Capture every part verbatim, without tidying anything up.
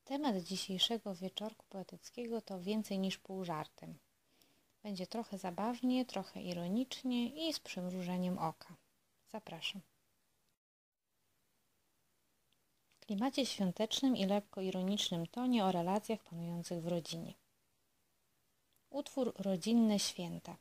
Temat dzisiejszego wieczorku poetyckiego to więcej niż pół żartem. Będzie trochę zabawnie, trochę ironicznie i z przymrużeniem oka. Zapraszam. W klimacie świątecznym i lekko ironicznym tonie o relacjach panujących w rodzinie. Utwór Rodzinne Święta.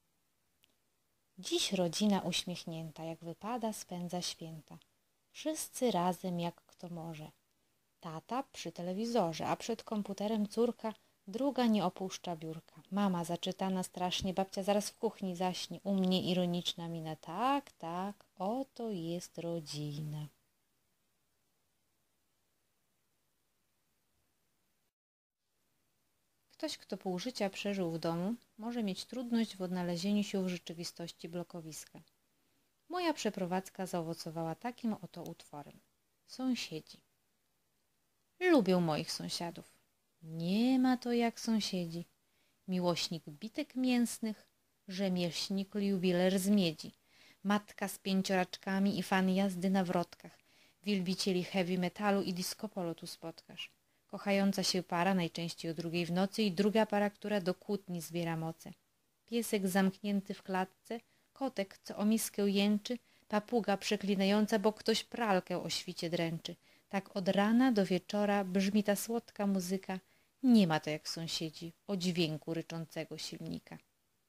Dziś rodzina uśmiechnięta, jak wypada, spędza święta. Wszyscy razem, jak kto może. Tata przy telewizorze, a przed komputerem córka, druga nie opuszcza biurka. Mama zaczytana strasznie, babcia zaraz w kuchni zaśnie. U mnie ironiczna mina. Tak, tak, oto jest rodzina. Ktoś, kto pół życia przeżył w domu, może mieć trudność w odnalezieniu się w rzeczywistości blokowiska. Moja przeprowadzka zaowocowała takim oto utworem. Sąsiedzi. Lubię moich sąsiadów. Nie ma to jak sąsiedzi. Miłośnik bitek mięsnych, rzemieślnik jubiler z miedzi, matka z pięcioraczkami i fan jazdy na wrotkach, wielbicieli heavy metalu i disco polo tu spotkasz. Kochająca się para, najczęściej o drugiej w nocy, i druga para, która do kłótni zbiera moce. Piesek zamknięty w klatce, kotek, co o miskę jęczy, papuga przeklinająca, bo ktoś pralkę o świcie dręczy. Tak od rana do wieczora brzmi ta słodka muzyka. Nie ma to jak sąsiedzi o dźwięku ryczącego silnika.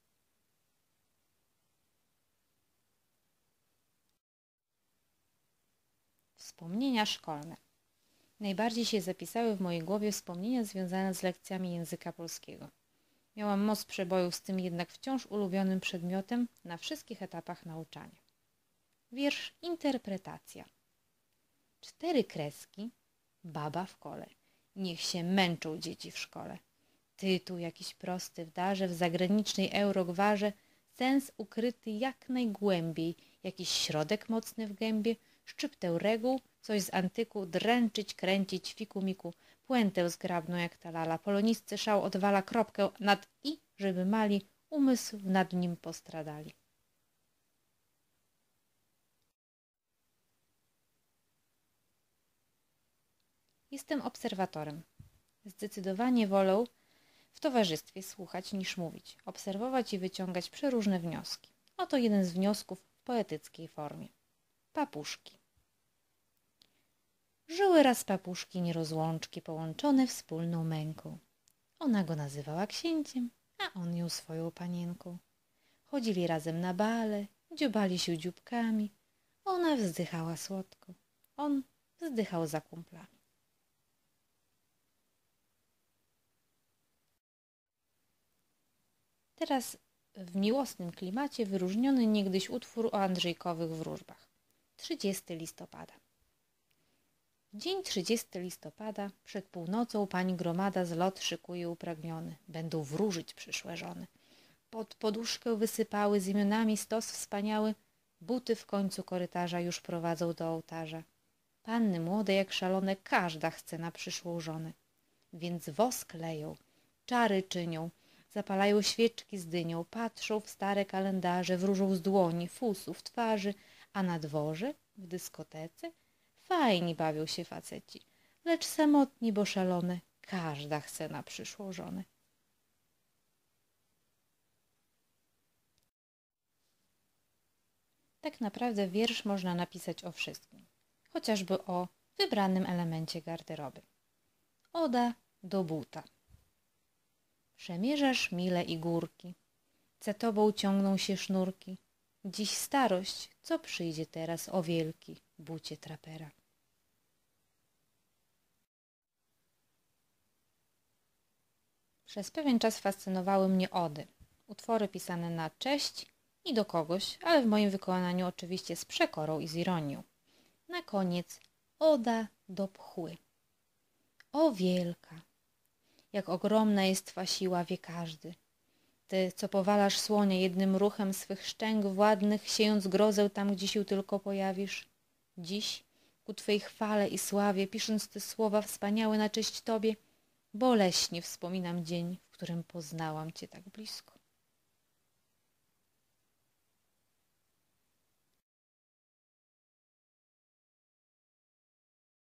Wspomnienia szkolne. Najbardziej się zapisały w mojej głowie wspomnienia związane z lekcjami języka polskiego. Miałam moc przebojów z tym jednak wciąż ulubionym przedmiotem na wszystkich etapach nauczania. Wiersz Interpretacja. Cztery kreski, baba w kole. Niech się męczą dzieci w szkole. Tytuł jakiś prosty w darze, w zagranicznej eurogwarze, sens ukryty jak najgłębiej, jakiś środek mocny w gębie, szczyptę reguł, coś z antyku, dręczyć, kręcić, fiku miku, puentę zgrabną jak ta lala, polonistce szał odwala, kropkę nad i, żeby mali umysł nad nim postradali. Jestem obserwatorem. Zdecydowanie wolę w towarzystwie słuchać niż mówić, obserwować i wyciągać przeróżne wnioski. Oto jeden z wniosków w poetyckiej formie. Papuszki. Żyły raz papuszki nierozłączki, połączone wspólną męką. Ona go nazywała księciem, a on ją swoją panienką. Chodzili razem na bale, dziobali się dzióbkami. Ona wzdychała słodko, on wzdychał za kumplami. Teraz w miłosnym klimacie wyróżniony niegdyś utwór o Andrzejkowych wróżbach. trzydziestego listopada. Dzień trzydziestego listopada, przed północą pani gromada zlot szykuje upragniony. Będą wróżyć przyszłe żony. Pod poduszkę wysypały z imionami stos wspaniały. Buty w końcu korytarza już prowadzą do ołtarza. Panny młode jak szalone, każda chce na przyszłą żonę. Więc wosk leją, czary czynią, zapalają świeczki z dynią, patrzą w stare kalendarze, wróżą z dłoni, fusów, twarzy, a na dworze, w dyskotece, fajni bawią się faceci, lecz samotni, bo szalone, każda chce na przyszłą żonę. Tak naprawdę wiersz można napisać o wszystkim, chociażby o wybranym elemencie garderoby. Oda do buta. Przemierzasz mile i górki, za tobą ciągną się sznurki. Dziś starość, co przyjdzie teraz o wielki bucie trapera. Przez pewien czas fascynowały mnie ody, utwory pisane na cześć i do kogoś, ale w moim wykonaniu oczywiście z przekorą i z ironią. Na koniec oda do pchły. O wielka! Jak ogromna jest twa siła, wie każdy. Ty, co powalasz słonia jednym ruchem swych szczęk władnych, siejąc grozę tam, gdzie się tylko pojawisz. Dziś, ku twej chwale i sławie, pisząc te słowa wspaniałe na cześć tobie, boleśnie wspominam dzień, w którym poznałam cię tak blisko.